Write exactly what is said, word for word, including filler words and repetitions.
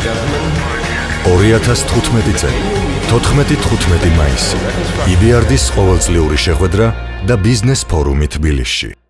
ორი ათას თხუთმეტი წელი, თოთხმეტი თხუთმეტი მაისი. ი ბი არ დის ყოველწლიური შეხვედრა და ბიზნეს ფორუმი თბილისში.